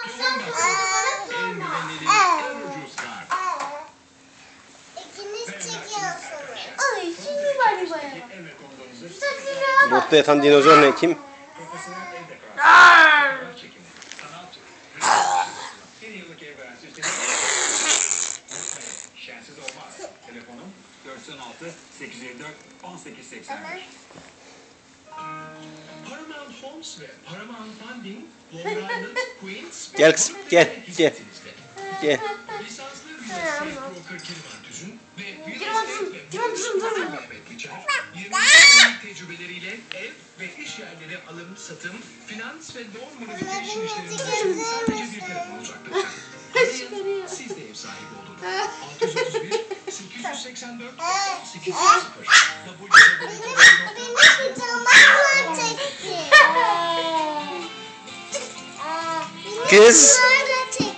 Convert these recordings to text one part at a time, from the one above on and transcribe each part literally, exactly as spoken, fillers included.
En güvenilir, en ucuz kart. İkiniz çekiyorsunuz. Ay şimdi bari baya bak. En rekomdonuzu Burada yatan dinozor ne kim? profesyonel el dekorasyonu. Çekimi. Sanat. Bir yıllık ev garantisi üstelik. Şensiz olmaz. Telefonum dört yüz on altı sekiz yüz elli dört on sekiz seksen beş. Paramount Homes ve Paramount Funding, Long Island, Queens ve Gel kızım, gel, gel. Gel. lisanslı real estate broker Kirvan Tüzün ve real Kirvan estate Tüzün, ve Kirvan Tüzün, dur. Mehmet Biçer, yirmi yıllık tecrübeleriyle ev ve iş yerleri alım, satım, finans ve loan modification işlerinde sadece bir telefon uzaklıkta. Arayın, siz de ev sahibi olun. altı yüz otuz bir sekiz yüz seksen dört sekiz yüz sıfır Benim pijamalar çekti. Kız. Bunlar da çekti.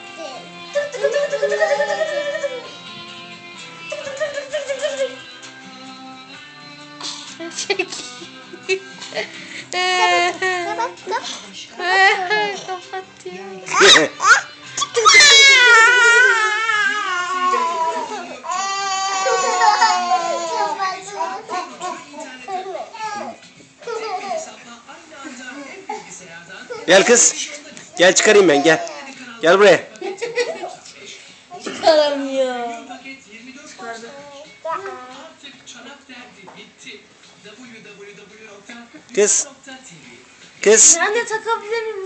Çek. Kapat, kapat. Kapat ya. Gel kız. Gel çıkarayım ben gel. Gel buraya. Çıkaramıyor. Artık çanak derdi bitti. w w w nokta Kız. Kız. Ben de takabilir miyim